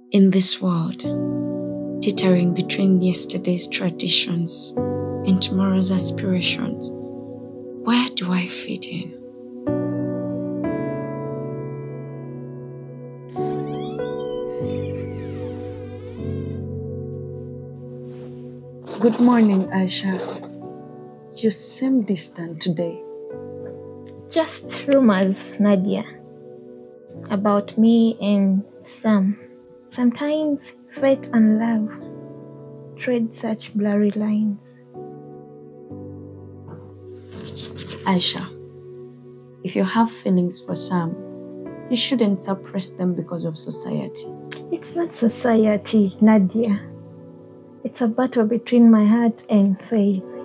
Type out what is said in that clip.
In this world, teetering between yesterday's traditions and tomorrow's aspirations, where do I fit in? Good morning, Aisha. You seem distant today. Just rumors, Nadia, about me and Sam. Sometimes fate and love tread such blurry lines. Aisha, if you have feelings for Sam, you shouldn't suppress them because of society. It's not society, Nadia. It's a battle between my heart and faith.